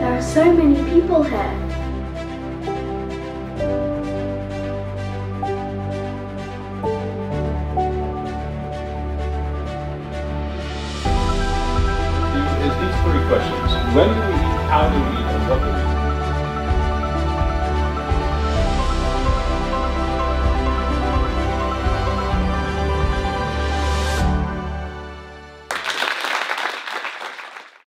There are so many people here. Is these three questions. When do we eat, how do we eat, and what do we eat?